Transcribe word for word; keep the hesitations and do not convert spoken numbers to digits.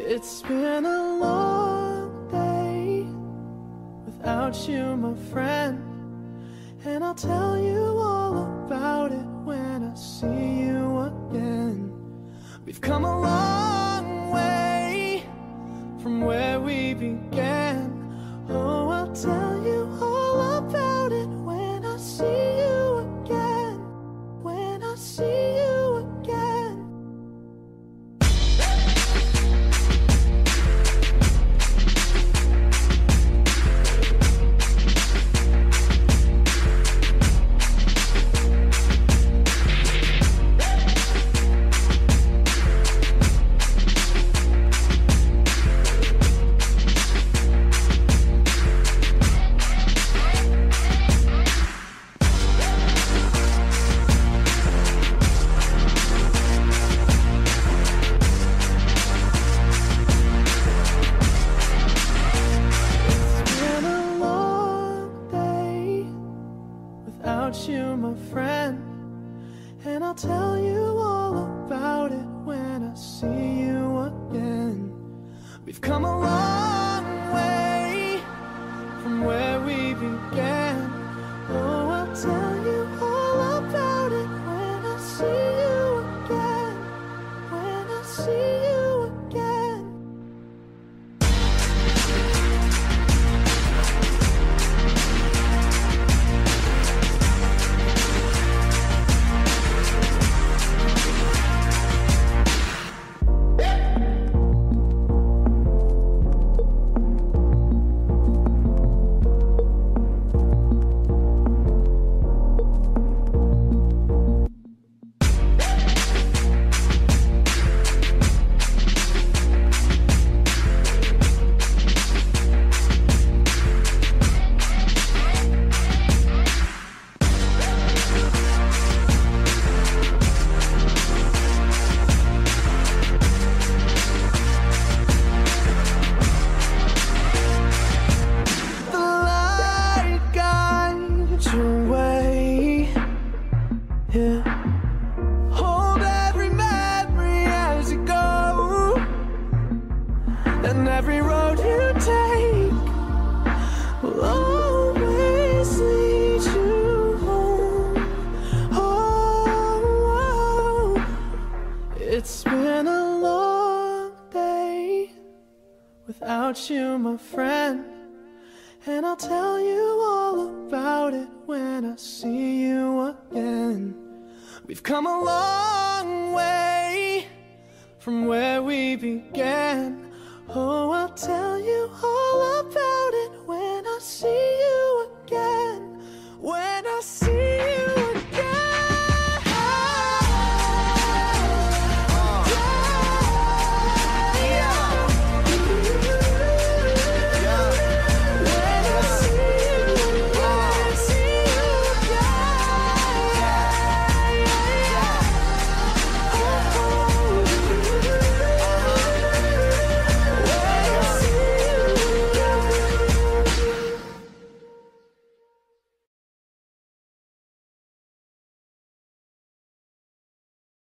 It's been a long day without you, my friend, and I'll tell you all about it when I see you again. We've come a long way from where we began. Oh, I'll tell you all about it when I see you again. When I see you again. Without you, my friend, and I'll tell you all about it when I see you again. We've come a long way from where we began. Oh, I'll tell you all about it when I see you again. When I see you again. Yeah. Hold every memory as you go, and every road you take will always lead you home. Oh, it's been a long day without you, my friend, and I'll tell you all about it when I see you again. We've come a long way from where we began. Oh, I'll tell you all about it when I see you